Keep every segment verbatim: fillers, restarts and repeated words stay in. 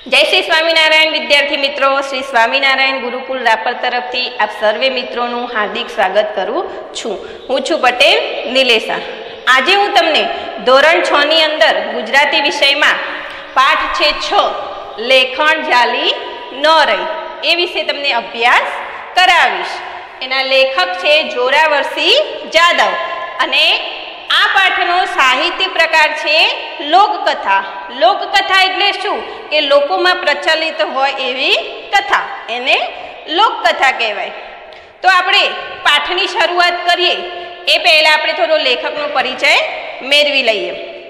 जय श्री स्वामीनारायण विद्यार्थी मित्रों, श्री स्वामीनारायण गुरुकुल रापर तरफथी आप सर्वे मित्रों हार्दिक स्वागत करूँ छूँ। हूँ छूँ पटेल नीलेशा। आज हूँ तमने धोरण छ नी अंदर गुजराती विषय में पाठ छे छ लेखन जाली न रही ए विषे तमने अभ्यास करावीश। एना लेखक छे जोरावरसी जादव अने आ पाठनो साहित्य प्रकार छे लोककथा। लोककथा एटले शुं के लोकोमां प्रचलित होय एवी कथा, एने लोककथा कहेवाय। तो आपणे पाठनी शरूआत करीए ए पहेला आपणे थोड़ो लेखकनो परिचय मेळवी लईए।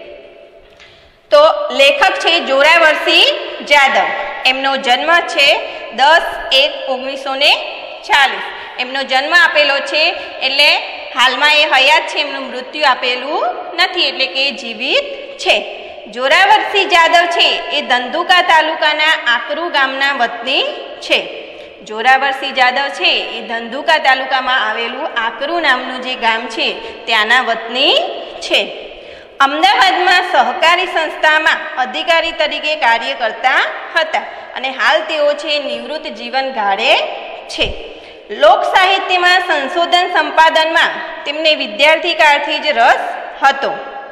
तो लेखक छे जोरावरसी जादव। एमनो जन्म छे दस एक ओगनीसो ने चालीस। एमनो जन्म आपेलो छे एटले हालमां ए हयात छे, एमनुं मृत्यु आपेलुं नथी एटले के जीवित छे। जोरावरसी जादव छे ए धंधुका तालुकाना आकरू गामना वतनी छे। जोरावरसी जादव छे ए धंधुका तालुकामां आवेलुं आकरू नामनुं जे गाम छे त्याना वतनी छे। अमदावादमां सहकारी संस्थामां अधिकारी तरीके कार्य करता हता अने हाल तेओ छे निवृत्त जीवन गाळे छे। लोक साहित्य में संशोधन संपादन में तेमने विद्यार्थी काळथी ज रस हतो।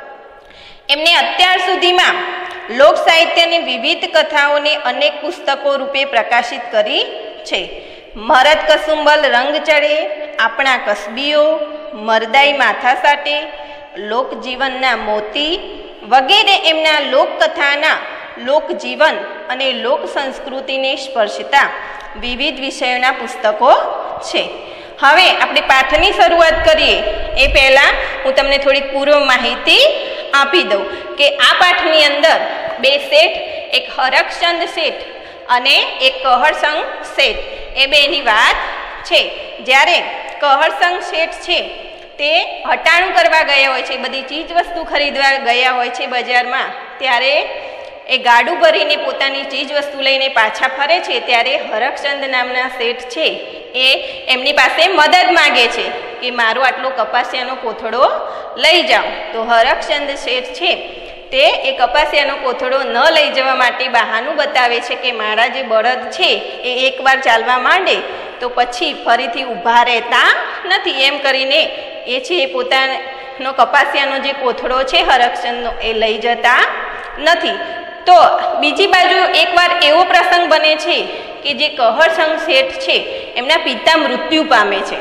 एमने अत्यार सुधी में लोक साहित्य ने विविध कथाओं ने अनेक पुस्तकों रूपे प्रकाशित करी छे। मरद कसुंबल रंग चढ़े, आपणा कसबीओ, मरदाई माथा साटे, लोक जीवनना मोती वगैरे एमना लोककथाना लोक जीवन अने लोक संस्कृति ने स्पर्शता विविध विषयोना पुस्तको छे। हवे आपणे पाठनी शरूआत करीए ए पहेला हूँ तमने थोड़ी पूर्व माहिती आपी दऊं के आ पाठनी अंदर बे सेठ, एक हरकचंद सेठ अने एक कहरसंग सेठ ए बेनी वात छे। ज्यारे कहरसंग सेठ छे ते हटाणुं करवा गया होय छे, बधी चीज वस्तु खरीदवा गया होय छे बजारमां, त्यारे ए गाडू भरीने पोतानी चीज वस्तु लईने पाछा फरे छे त्यारे हरकचंद नामना सेठ छे ए एमनी पासे मदद मांगे छे कि मारो आटलो कपासियानो कोथळो लई जाओ। तो हरकचंद सेठ छे ते ए कपासियानो कोथळो न लई जवा माटे बहाનું बतावे छे कि मारा जे बळद छे ए एकवार चालवा मांडे तो पछी फरीथी ऊभा रहेता नथी, एम करीने ए छे पोतानो कपासियानो जे कोथळो छे हरकचंदनो ए लई जता नथी। तो बीजी बाजु एक बार एवो प्रसंग बने छे कि जे कहरसंग सेठ छे एमना पिता मृत्यु पामे छे।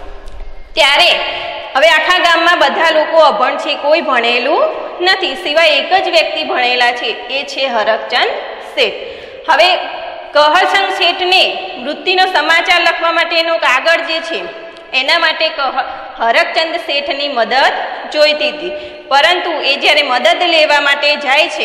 त्यारे हवे आखा गाममां बधा लोको अभण छे, कोई भणेलुं नथी, सिवाय एक ज व्यक्ति भणेला छे ए छे हरकचंद सेठ। हवे कहरसंग सेठने मृत्युनो समाचार लखवा माटेनो कागळ जे छे एना माटे कह हरकचंद सेठनी मदद जोईती हती, परंतु ए ज्यारे मदद लेवा माटे जाय छे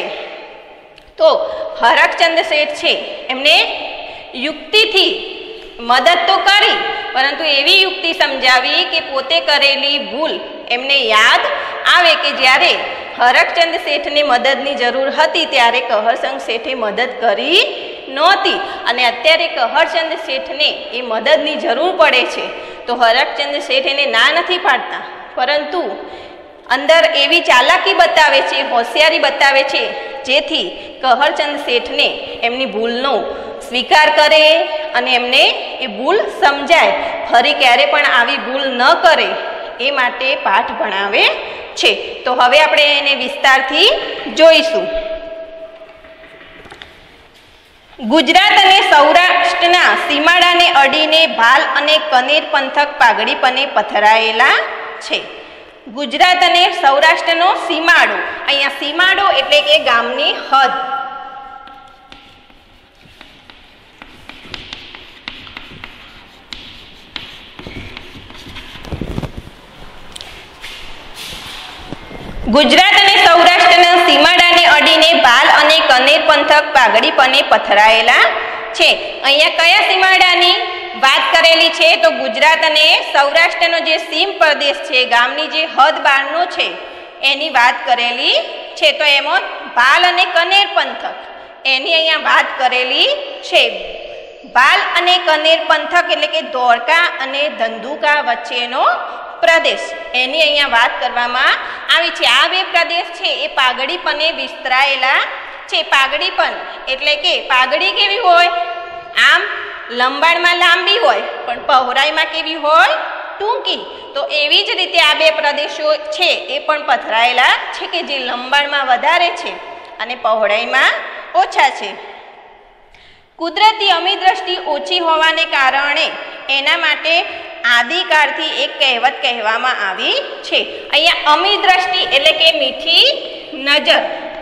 तो हरकचंद सेठ छे एमने युक्ति थी मदद तो करी, परंतु एवी युक्ति समझावी कि पोते करेली भूल एमने याद आवे कि ज्यारे हरकचंद सेठने मददनी जरूर हती त्यारे कहरसंग सेठे मदद करी नहोती अने अत्यारे कहरचंद सेठने ए मददनी जरूर पड़े छे तो हरकचंद सेठ एने ना नथी पाडता, परंतु अंदर एवी चालाकी बतावे छे, होशियारी बतावे छे जेथी कहरचंद सेठने एमनी भूलनो स्वीकार करे अने एमने ए भूल समजाय, फरी क्यारे पण आवी भूल न करे ए माटे पाठ भणावे छे। तो हवे आपणे एने विस्तारथी जोईशुं। गुजरात अने सौराष्ट्रना सीमाडाने अडीने भाल अने कनेर पंथक पागड़ीपणे पथरायेला छे। गुजरात अने सौराष्ट्रनो सीमाडो, अहींया सीमाडो एटले के गामनी हद। गुजरात अने सौराष्ट्रना सीमाडाने अडीने भाल अने कनेर पंथक पागड़ीपणे पथरायेला छे। अहींया कया सीमाडानी बात करेली छे तो गुजरात अने सौराष्ट्रनो जे सीम प्रदेश छे, गामनी जे हद बारनो छे एनी बात करेली छे। तो एमां भाल अने कनेर पंथक एनी अहींया बात करेली छे। भाल अने कनेर पंथक एटले के धोळका अने धंधुका वच्चेनो प्रदेश एनी अहींया बात करवामां आवी छे। आ बे प्रदेश छे ए पागड़ीपणे विस्तरायेला છે. પાઘડી પણ એટલે કે પાઘડી કેવી હોય, આમ લંબાણમાં લાંબી હોય પણ પહોળાઈમાં કેવી હોય, ટૂંકી. તો એવી જ રીતે આ બે પ્રદેશો છે એ પણ પથરાયેલા છે કે જે લંબાણમાં વધારે છે અને પહોળાઈમાં ઓછા છે. કુદરતી અમી દ્રષ્ટિ ઓછી હોવાને કારણે એના માટે આદિકાળથી એક કહેવત કહેવામાં આવી છે. અહીંયા અમી દ્રષ્ટિ એટલે કે મીઠી નજર.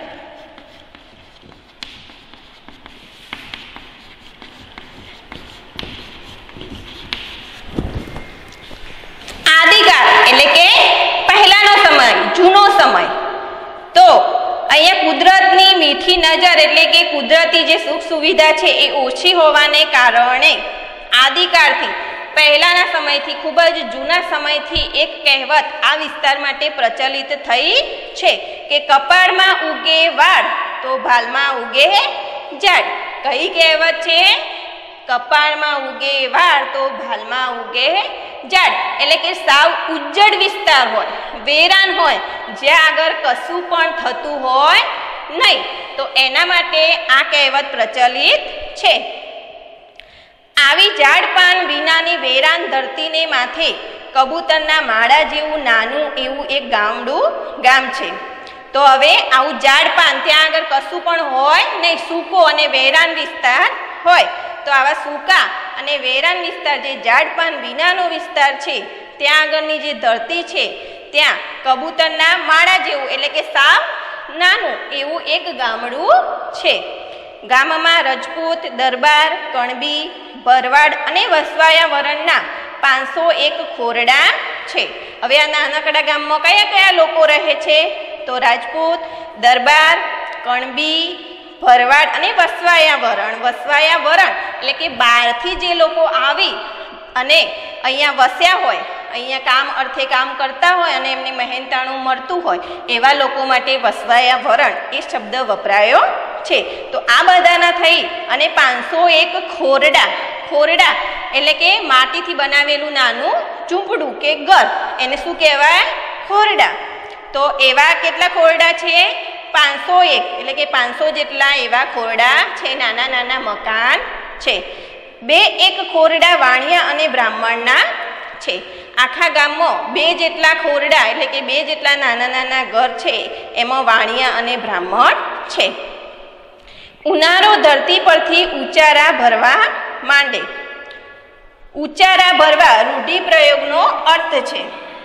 આદિકાળ એટલે કે પહેલાનો સમય, જૂનો સમય. તો અહીંયા કુદરતની મીઠી નજર એટલે કે કુદરતી જે સુખ સુવિધા છે એ ઓછી હોવાને કારણે આદિકાળથી પહેલાના સમયથી ખૂબ જ જૂના સમયથી એક કહેવત આ વિસ્તાર માટે પ્રચલિત થઈ છે કે કપાળમાં ઉગે વાળ તો ભાલમાં ઉગે ઝાડ. કઈ કહેવત છે? કપાળમાં ઉગે વાળ તો ભાલમાં ઉગે ઝાડ. એટલે કે સાવ ઉજ્જડ વિસ્તાર હોય, વેરાન હોય, જ્યાં આગળ કશું પણ થતું હોય નહીં, તો એના માટે આ કહેવત પ્રચલિત છે. આવી ઝાડ પાન વિનાની વેરાન ધરતીને માથે કબૂતરના માળા જેવું નાનું એવું એક ગામડું ગામ છે. તો હવે આવું ઝાડ પાન ત્યાં આગળ કશું પણ હોય નહીં, સૂકો અને વેરાન વિસ્તાર હોય. તો આવા સૂકા અને વેરાન વિસ્તાર, જે ઝાડ પાન વિનાનો વિસ્તાર છે, ત્યાં આગળની જે ધરતી છે ત્યાં કબૂતરના માળા જેવું એટલે કે સાવ નાનું એવું એક ગામડું છે. ગામમાં રજપૂત, દરબાર, કણબી, ભરવાડ અને વસવાયા વરણના પાંચસો એક ખોરડા છે. હવે આ નાનકડા ગામમાં કયા કયા લોકો રહે છે? તો રાજપૂત, દરબાર, કણબી, ભરવાડ અને વસવાયા વરણ. વસવાયા વરણ એટલે કે બહારથી જે લોકો આવી અને અહીંયા વસ્યા હોય, અહીંયા કામ અર્થે કામ કરતા હોય અને એમને મહેનતાણું મળતું હોય, એવા લોકો માટે વસવાયા વરણ એ શબ્દ વપરાયો છે. તો આ બધાના થઈ અને પાંચસો એક ખોરડા. ખોરડા એટલે કે માટીથી બનાવેલું નાનું ઝૂંપડું કે ઘર, એને શું કહેવાય? ખોરડા. તો એવા કેટલા ખોરડા છે? પાંચસો એક એટલે કે પાંચસો જેટલા એવા ખોરડા છે, નાના નાના મકાન છે. બે એક ખોરડા વાણિયા અને બ્રાહ્મણના છે. આખા ગામમાં બે જેટલા ખોરડા એટલે કે બે જેટલા નાના નાના ઘર છે, એમાં વાણિયા અને બ્રાહ્મણ છે. ઉનાળો ધરતી પરથી ઉચારા ભરવા માંડે. ઉચારા ભરવા રૂઢિપ્રયોગનો અર્થ છે.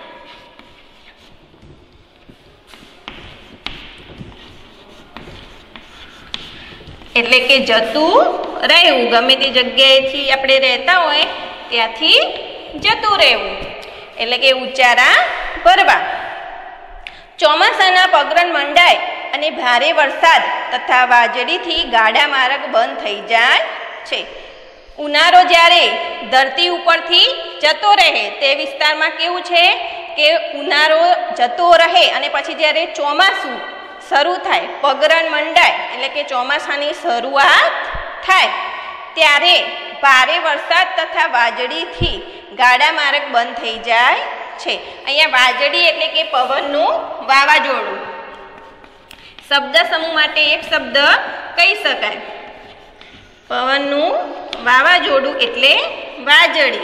એટલે કે જતું રહેવું, ગમે તે જગ્યાએથી આપણે રહેતા હોય ત્યાંથી જતું રહેવું એટલે કે ઉચારા ભરવા. ચોમાસાના પગરણ મંડાય અને ભારે વરસાદ તથા વાજળીથી ગાડા માર્ગ બંધ થઈ જાય છે. ઉનાળો જ્યારે ધરતી ઉપરથી જતો રહે તે વિસ્તારમાં કેવું છે કે ઉનાળો જતો રહે અને પછી જ્યારે ચોમાસું શરૂ થાય, પગરણ મંડાય એટલે કે ચોમાસાની શરૂઆત થાય, ત્યારે ભારે વરસાદ તથા વાજળીથી ગાડા માર્ગ બંધ થઈ જાય છે. અહીંયા વાજળી એટલે કે પવનનું વાવાઝોડું. શબ્દ સમૂહ માટે એક શબ્દ કહી શકાય. પવનનું વાવાઝોડું એટલે વાજળી.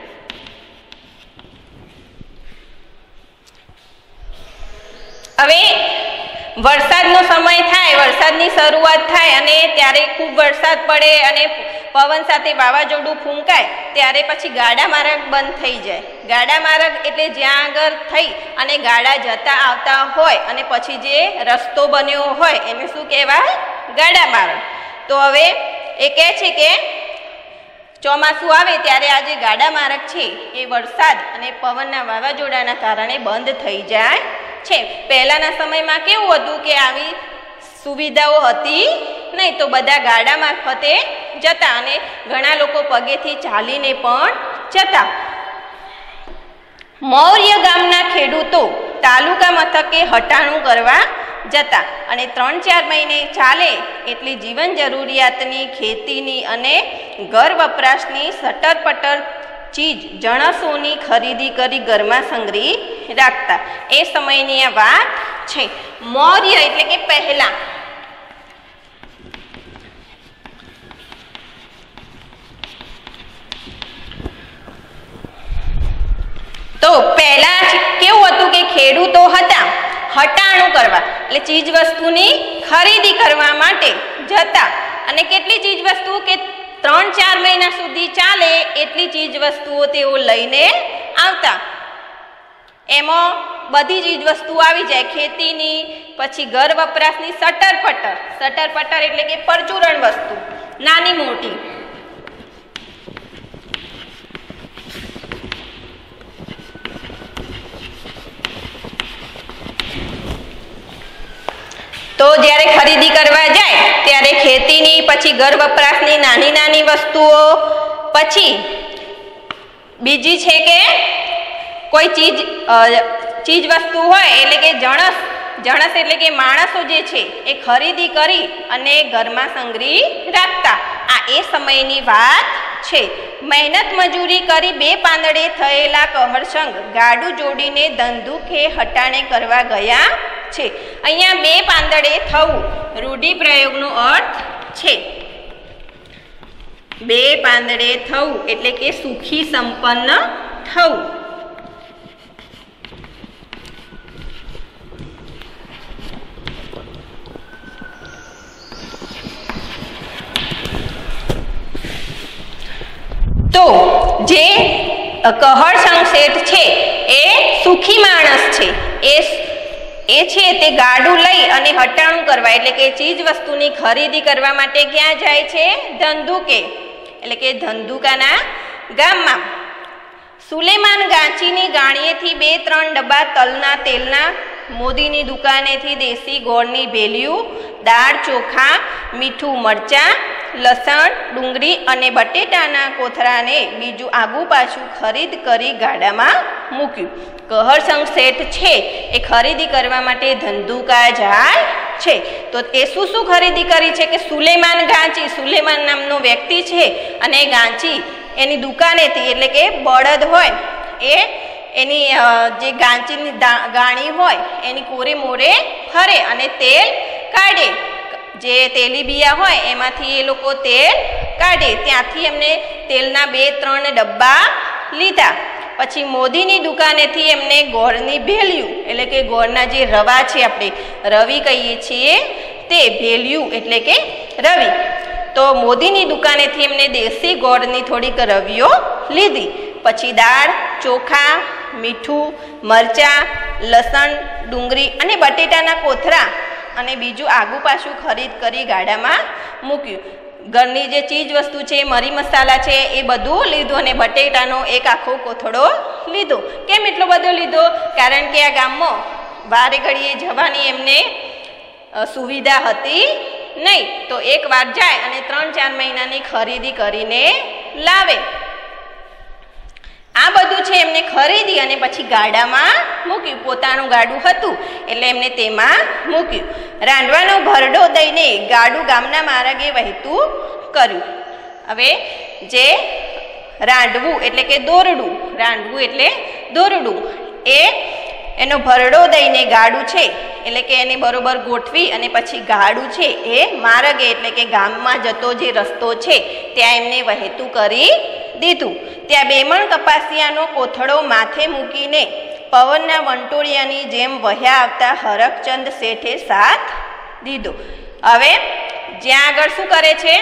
હવે વરસાદનો સમય થાય, વરસાદની શરૂઆત થાય અને ત્યારે ખૂબ વરસાદ પડે અને પવન સાથે વાવાઝોડું ફૂંકાય, ત્યારે પછી ગાડા માર્ગ બંધ થઈ જાય. ગાડા માર્ગ એટલે જ્યાં આગળ થઈ અને ગાડા જતા આવતા હોય અને પછી જે રસ્તો બન્યો હોય એને શું કહેવાય? ગાડા માર્ગ. તો હવે એ કહે છે કે ચોમાસું આવે ત્યારે આ જે ગાડા માર્ગ છે એ વરસાદ અને પવનના વાવાઝોડાના કારણે બંધ થઈ જાય છે. પહેલાના સમયમાં કેવું હતું કે આવી સુવિધાઓ હતી નહીં, તો બધા ગાડા મારફતે જતા અને ઘણા લોકો પગેથી ચાલીને પણ જતા. મૌર્ય ગામના ખેડૂતો તાલુકા મથકે હટાણું કરવા જતા અને ત્રણ ચાર મહિને ચાલે એટલી જીવન જરૂરિયાતની, ખેતીની અને ઘર વપરાશની સટર પટર ચીજ જણસોની ખરીદી કરી ઘરમાં સંગ્રહી રાખતા. એ સમયની આ વાત છે. મૌર્ય એટલે કે પહેલા. પહેલા કેવું હતું કે ખેડૂતો હતા હટાણું કરવા, એટલે ચીજ વસ્તુની ખરીદી કરવા માટે જતા અને કેટલી ચીજ વસ્તુ કે ત્રણ ચાર મહિના સુધી ચાલે એટલી ચીજ વસ્તુઓ તેઓ લઈને આવતા. એમાં બધી ચીજ વસ્તુ આવી જાય, ખેતીની, પછી ઘર વપરાશની, સટર પટર. સટર પટર એટલે કે પરચુરણ વસ્તુ નાની મોટી. તો જ્યારે ખરીદી કરવા જાય ત્યારે ખેતીની, પછી ઘર વપરાશની નાની નાની વસ્તુઓ, પછી બીજી છે કે કોઈ ચીજ ચીજ વસ્તુ હોય એટલે કે જણસ. જણસ એટલે કે માણસો જે છે એ ખરીદી કરી અને ઘરમાં સંગ્રહી રાખતા. આ એ સમયની વાત છે. મહેનત મજૂરી કરી બે પાંદડે થયેલા કહરસંગ ગાડું જોડીને ધંધુકે હટાણે કરવા ગયા છે. અહીંયા બે પાંદડે થવું રૂઢિપ્રયોગનો અર્થ છે. બે પાંદડે થવું એટલે કે સુખી સંપન્ન થવું. તો જે કહરસંગ શેઠ છે એ સુખી માણસ છે. એ એ છે તે ગાડું લઈ અને હટાણું કરવા એટલે કે ચીજ વસ્તુની ખરીદી કરવા માટે ક્યાં જાય છે? ધંધુકે એટલે કે ધંધુકાના ગામમાં. સુલેમાન ગાંચીની ગાણીએથી બે ત્રણ ડબ્બા તલના તેલના, મોદીની દુકાનેથી દેશી ગોળની ભેલિયું, દાળ ચોખા, મીઠું મરચાં, લસણ, ડુંગળી અને બટેટાના કોથળાને બીજું આગુ પાછું ખરીદ કરી ગાડામાં મૂક્યું. કહરસંગ શેઠ છે એ ખરીદી કરવા માટે ધંધુકા જાય છે. તો એ શું શું ખરીદી કરી છે કે સુલેમાન ગાંચી, સુલેમાન નામનો વ્યક્તિ છે અને ગાંચી એની દુકાનેથી એટલે કે બળદ હોય એ એની જે ગાંચીની ગાણી હોય એની કોરે મોરે ફરે અને તેલ કાઢે. જે તેલીબિયા હોય એમાંથી એ લોકો તેલ કાઢે. ત્યાંથી એમને તેલના બે ત્રણ ડબ્બા લીધા. પછી મોદીની દુકાનેથી એમને ગોળની ભેલિયું એટલે કે ગોળના જે રવા છે, આપણે રવી કહીએ છીએ તે, ભેલિયું એટલે કે રવી. તો મોદીની દુકાનેથી એમને દેશી ગોળની થોડીક રવીઓ લીધી. પછી દાળ, ચોખા, મીઠું, મરચાં, લસણ, ડુંગળી અને બટેટાના કોથળા અને બીજું આગુ પાછું ખરીદ કરી ગાડામાં મૂક્યું. ઘરની જે ચીજ વસ્તુ છે, મરી મસાલા છે એ બધું લીધું અને બટેટાનો એક આખો કોથળો લીધો. કેમ એટલો બધો લીધો? કારણ કે આ ગામમાં વારે ઘડીએ જવાની એમને સુવિધા હતી નહીં. તો એક વાર જાય અને ત્રણ ચાર મહિનાની ખરીદી કરીને લાવે. આ બધું છે એમને ખરીદી અને પછી ગાડામાં મૂક્યું. પોતાનું ગાડું હતું એટલે એમને તેમાં મૂક્યું. રાંધવાનો ભરડો દઈને ગાડું ગામના માર્ગે વહેતું કર્યું. હવે જે રાંધવું એટલે કે દોરડું, રાંધવું એટલે દોરડું, એ એનો ભરડો દઈને ગાડું છે એટલે કે એને બરોબર ગોઠવી અને પછી ગાડું છે એ માર્ગે એટલે કે ગામમાં જતો જે રસ્તો છે ત્યાં એમને વહેતું કરી દીધું. ત્યાં બેમણ કપાસિયાનો કોથળો માથે મૂકીને પવનના વંટોળિયાની જેમ વહ્યા આવતા હરખચંદ શેઠે સાથ દીધો. હવે જ્યાં આગળ શું કરે છે?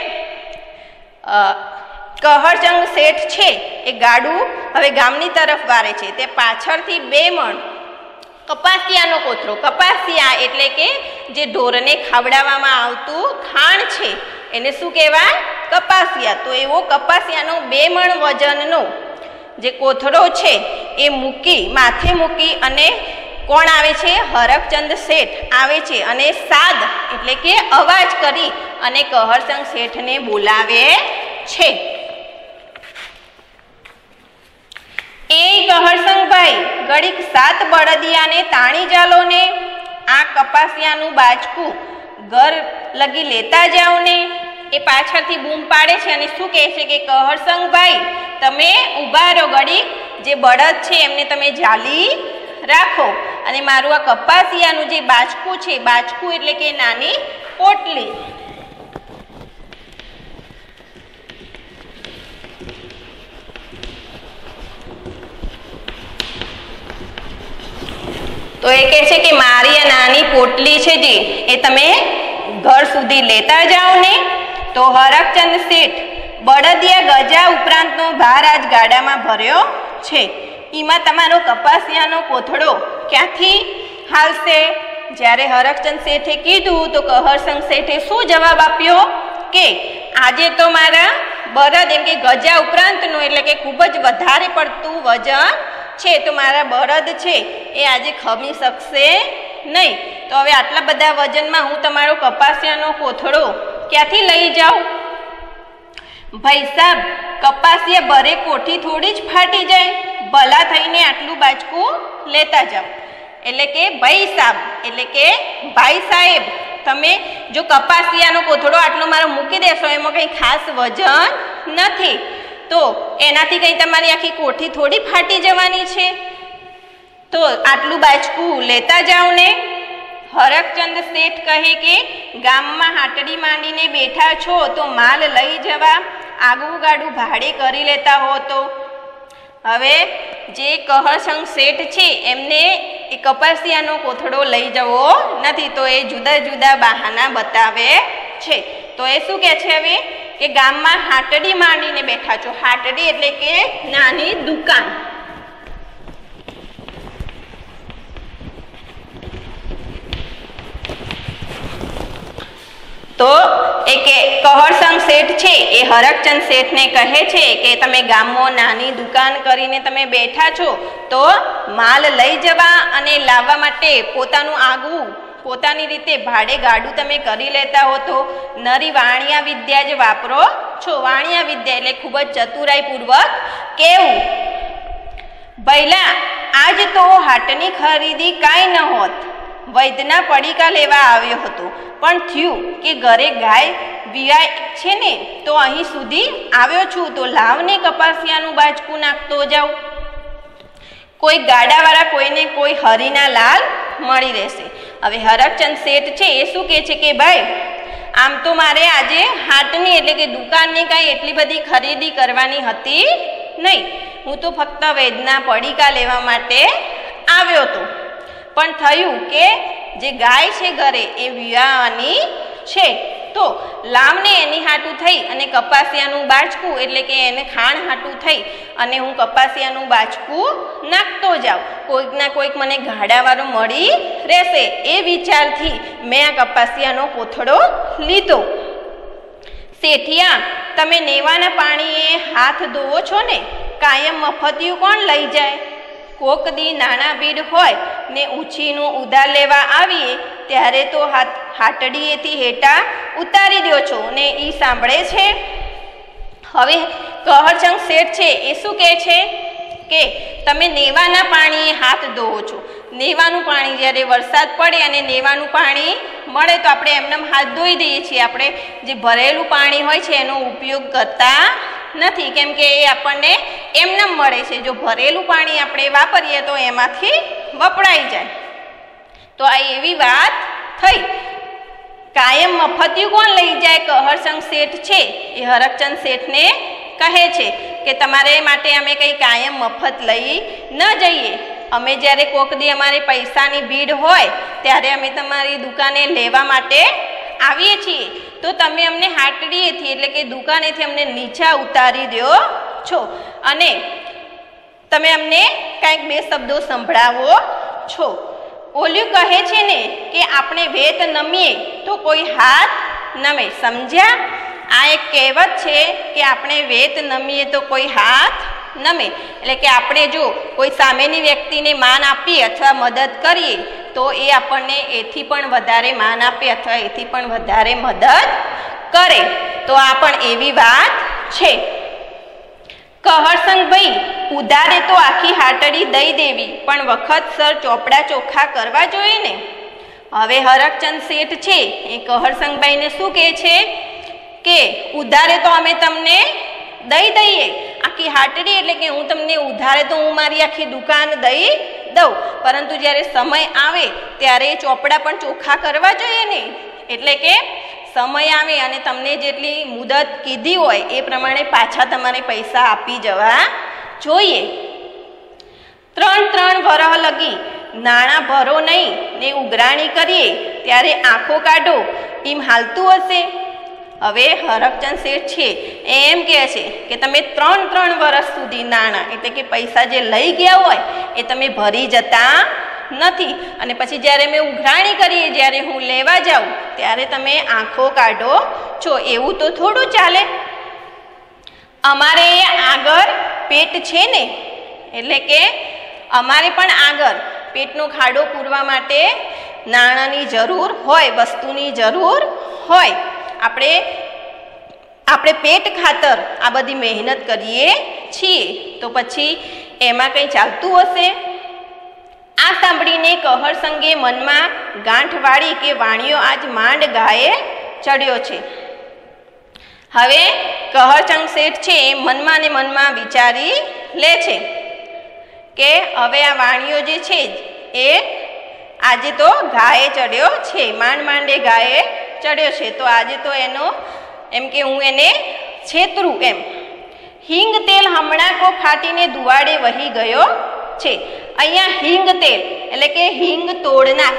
કહરસંગ શેઠ છે એ ગાડું હવે ગામની તરફ વારે છે. તે પાછળથી બે મણ કપાસિયાનો કોથળો, કપાસિયા એટલે કે જે ઢોરને ખાવડાવવામાં આવતું ખાણ છે એને શું કહેવાય? કપાસિયા. તો એવો કપાસિયાનો બે મણ વજનનો જે કોથળો છે એ મૂકી, માથે મૂકી અને કોણ આવે છે? હરખચંદ શેઠ આવે છે અને સાદ એટલે કે અવાજ કરી અને કહરસંગ શેઠને બોલાવે છે. એ કહરસંગભાઈ, ઘડીક સાત બળદિયાને તાણી ચાલો ને, આ કપાસિયાનું બાજકું ઘર લગી લેતા જાઓ ને. એ પાછળથી બૂમ પાડે છે અને શું કહે છે કે કહરસંગભાઈ તમે ઊભા રહો, ઘડીક જે બળદ છે એમને તમે જાલી રાખો અને મારું આ કપાસિયાનું જે બાજકું છે, બાજકું એટલે કે નાની પોટલી, એ કહે છે કે મારી આ નાની પોટલી છે જે એ તમે ઘર સુધી લેતા જાઓ ને. તો હરકચંદ શેઠ બળદિયા ગજા ઉપરાંતનો ભાર આજ ગાડામાં ભર્યો છે. એમાં તમારો કપાસિયાનો કોથળો ક્યાંથી હાલશે? જ્યારે હરકચંદ શેઠે કીધું તો કહરસંગ શેઠે શું જવાબ આપ્યો કે આજે તો મારા બળદ એમ કે ગજા ઉપરાંતનું એટલે કે ખૂબ જ વધારે પડતું વજન છે, તો મારા બળદ છે એ આજે ખમી શકશે નહીં. તો હવે આટલા બધા વજનમાં હું તમારો કપાસિયાનો કોથળો ક્યાંથી લઈ જાઉં? ભાઈ સાહેબ, કપાસિયા ભરે કોઠી થોડી જ ફાટી જાય, ભલા થઈને આટલું બાચકું લેતા જાઓ. એટલે કે ભાઈ સાહેબ એટલે કે ભાઈ સાહેબ, તમે જો કપાસિયાનો કોથળો આટલો મારો મૂકી દેશો, એમાં કંઈ ખાસ વજન નથી, તો એનાથી કંઈ તમારી આખી કોઠી થોડી ફાટી જવાની છે. તો આટલું બાચકું લેતા જાઓ ને. હરકચંદ શેઠ કહે કે ગામમાં હાટડી માંડીને બેઠા છો તો માલ લઈ જવા આગું ગાડું ભાડે કરી લેતા હો તો. હવે જે કહરસંગ શેઠ છે એમને એ કપાસિયાનો કોથળો લઈ જવો નથી, તો એ જુદા જુદા બહાના બતાવે છે. તો એ શું કહે છે હવે કે ગામમાં હાટડી માંડીને બેઠા છો. હાટડી એટલે કે નાની દુકાન. તો એ કે કહરસંગ શેઠ છે એ હરકચંદ શેઠને કહે છે કે તમે ગામમાં નાની દુકાન કરીને તમે બેઠા છો, તો માલ લઈ જવા અને લાવવા માટે પોતાનું આગવું પોતાની રીતે ભાડે ગાડું તમે કરી લેતા હો તો નરી વાણિયા વિદ્યા જ વાપરો છો. વાણિયા વિદ્યા એટલે ખૂબ જ ચતુરાઈપૂર્વક કેવું. ભઈલા, આજ તો હાટની ખરીદી કાંઈ ન હોત, વૈદ્યના પડીકા લેવા આવ્યો હતો, પણ થયું કે ઘરે ગાય વિયાય છે ને, તો અહીં સુધી આવ્યો છું, તો લાવને કપાસિયાનું બાચકું નાખતો જાઉં. કોઈ ગાડાવાળા કોઈને કોઈ હરીના લાલ મળી રહેશે. હવે હરકચંદ શેઠ છે એ શું કહે છે કે ભાઈ, આમ તો મારે આજે હાટની એટલે કે દુકાનની કાંઈ એટલી બધી ખરીદી કરવાની હતી નહીં, હું તો ફક્ત વૈદ્યના પડીકા લેવા માટે આવ્યો હતો, પણ થયું કે જે ગાય છે ઘરે એ વિયાવાની છે, તો લાવને એની હાટું થઈ અને કપાસિયાનું બાચકું એટલે કે એને ખાણ હાટું થઈ અને હું કપાસિયાનું બાચકું નાખતો જાઉં, કોઈક ના કોઈક મને ગાડાવાળો મળી રહેશે, એ વિચારથી મેં આ કપાસિયાનો કોથળો લીધો. શેઠિયા, તમે નેવાના પાણીએ હાથ ધોવો છો ને, કાયમ મફતિયું કોણ લઈ જાય? કોક દી નાના ભીડ હોય ને ઊંચીનું ઉધાર લેવા આવીએ ત્યારે તો હાથ હાટડીએથી હેઠા ઉતારી દો છો ને એ સાંભળે છે. હવે કહરસંગ શેઠ છે એ શું કહે છે કે તમે નેવાના પાણીએ હાથ ધોવો છો. નેવાનું પાણી જ્યારે વરસાદ પડે અને નેવાનું પાણી મળે તો આપણે એમનેમ હાથ ધોઈ દઈએ છીએ. આપણે જે ભરેલું પાણી હોય છે એનો ઉપયોગ કરતા નથી, કેમ કે એ આપણને એમને મળે છે. જો ભરેલું પાણી આપણે વાપરીએ તો એમાંથી વપરાઈ જાય. તો આ એવી વાત થઈ. કાયમ મફતિયું કોણ લઈ જાય? કહરસંગ શેઠ છે એ હરકચંદ શેઠને કહે છે કે તમારે માટે અમે કંઈ કાયમ મફત લઈ ન જઈએ. અમે જ્યારે કોક દી અમારે પૈસાની ભીડ હોય ત્યારે અમે તમારી દુકાને લેવા માટે આવીએ છીએ, તો તમે અમને હાટડીએથી એટલે કે દુકાનેથી અમને નીચા ઉતારી દો છો અને તમે અમને કાંઈક બે શબ્દો સંભળાવો છો. ઓલ્યું કહે છે ને કે આપણે વેત નમીએ તો કોઈ હાથ નમે. સમજ્યા? આ એક કહેવત છે કે આપણે વેત નમીએ તો કોઈ હાથ નમે, એટલે કે આપણે જો કોઈ સામેની વ્યક્તિને માન આપીએ અથવા મદદ કરીએ તો એ આપણને એથી પણ વધારે માન આપે અથવા એથી પણ વધારે મદદ કરે. તો આ પણ એવી વાત છે. કહરસંગ ભાઈ, ઉધારે તો આખી હાટડી દઈ દેવી, પણ વખતસર ચોપડા ચોખ્ખા કરવા જોઈએ ને. હવે હરકચંદ શેઠ છે એ કહરસંગભાઈને શું કહે છે કે ઉધારે તો અમે તમને દઈ દઈએ આખી હાટડી, એટલે કે હું તમને ઉધારે તો હું મારી આખી દુકાન દઈ દઉં, પરંતુ જ્યારે સમય આવે ત્યારે એ ચોપડા પણ ચોખ્ખા કરવા જોઈએ ને. એટલે કે સમય આવે અને તમને જેટલી મુદત કીધી હોય એ પ્રમાણે પાછા તમારે પૈસા આપી જવા જોઈએ. ત્રણ ત્રણ વરહ લગી નાણાં ભરો નહીં ને ઉઘરાણી કરીએ ત્યારે આંખો કાઢો એમ હાલતું હશે? હવે હરખચંદ શેઠ છે એમ કહે છે કે તમે ત્રણ ત્રણ વર્ષ સુધી નાણાં એટલે કે પૈસા જે લઈ ગયા હોય એ તમે ભરી જતા નથી, અને પછી જ્યારે મેં ઉઘરાણી કરીએ, જ્યારે હું લેવા જાઉં ત્યારે તમે આંખો કાઢો છો. એવું તો થોડું ચાલે. અમારે આગળ પેટ છે ને, એટલે કે અમારે પણ આગળ પેટનો ખાડો પૂરવા માટે નાણાંની જરૂર હોય, વસ્તુની જરૂર હોય. આપણે આપણે પેટ ખાતર આ બધી મહેનત કરીએ છીએ, તો પછી એમાં કંઈ ચાલતું હશે? આ સાંભળીને કહરસંગે મનમાં ગાંઠ વાળી કે વાણિયો આજ માંડ ગાયે ચડ્યો છે. હવે કહરચંદ શેઠ છે મનમાં ને મનમાં વિચારી લે છે કે હવે આ વાણિયો જે છે એ આજે તો ગાયે ચડ્યો છે, માંડ માંડે ગાયે ચડ્યો છે, તો આજે તો એનો એમ કે હું એને છેતરું એમ. હિંગ તેલ હમણાં કો ફાટીને દુવાડે વહી ગયો છે. અહીંયા હિંગ તેલ એટલે કે હિંગ તોડનાર.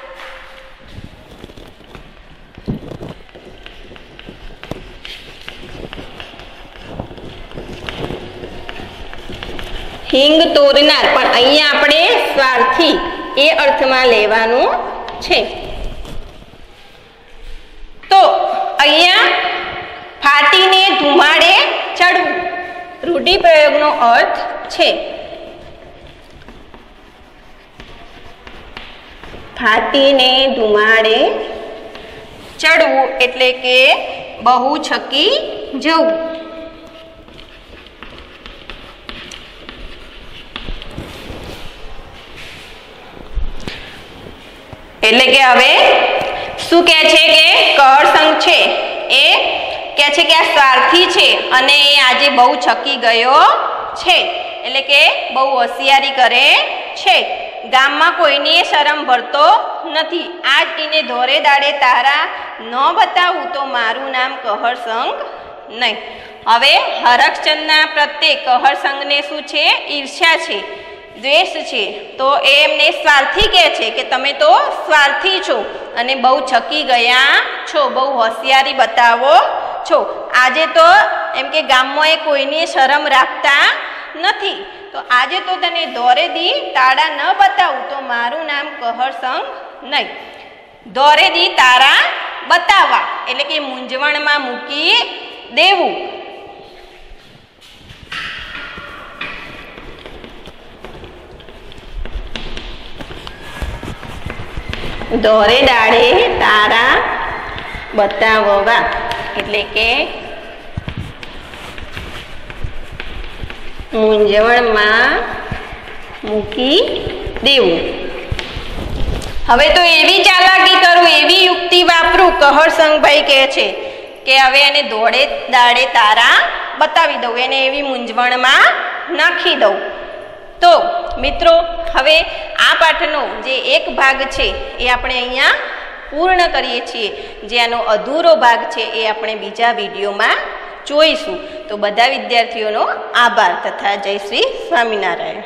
હિંગ તોડનાર પણ અહીંયા આપણે સ્વાર્થી એ અર્થમાં લેવાનું છે. તો અહીંયા ફાટીને ધુમાડે ચડવું રૂઢિપ્રયોગનો અર્થ છે. ફાટીને ધુમાડે ચડવું એટલે કે બહુ છકી જવું. એટલે કે હવે શું કહે છે કે કહરસંગ છે એ કહે છે કે આ સ્વાર્થી છે અને એ આજે બહુ છકી ગયો છે, એટલે કે બહુ હોશિયારી કરે છે. ગામમાં કોઈની શરમ ભરતો નથી. આજ એને ધોરે દાડે તારા ન બતાવું તો મારું નામ કહરસંગ નહીં. હવે હરખચંદના પ્રત્યે કહરસંગને શું છે? ઈર્ષ્યા છે, દ્વેષ છે. તો એ એમને સ્વાર્થી કહે છે કે તમે તો સ્વાર્થી છો અને બહુ છકી ગયા છો, બહુ હોશિયારી બતાવો છો. આજે તો એમ કે ગામમાં એ કોઈની શરમ રાખતા નથી, તો આજે તો તને દોરે દી તાળા ન બતાવું તો મારું નામ કહરસંગ નહીં. દોરે દી તારા બતાવવા એટલે કે મૂંઝવણમાં મૂકી દેવું. દોરે દાડે તારા બતાવવા એટલે કે મૂંઝવણમાં મૂકી દેવું. હવે તો એવી ચાલાકી કરું, એવી યુક્તિ વાપરું, કહરસંગભાઈ કહે છે કે હવે એને દોડે દાડે તારા બતાવી દઉં, એને એવી મૂંઝવણમાં નાખી દઉં. તો મિત્રો હવે આ પાઠનો જે એક ભાગ છે એ આપણે અહીંયા પૂર્ણ કરીએ છીએ. જે આનો અધૂરો ભાગ છે એ આપણે બીજા વિડીયોમાં જોઈશું. તો બધા વિદ્યાર્થીઓનો આભાર તથા જય શ્રી સ્વામિનારાયણ.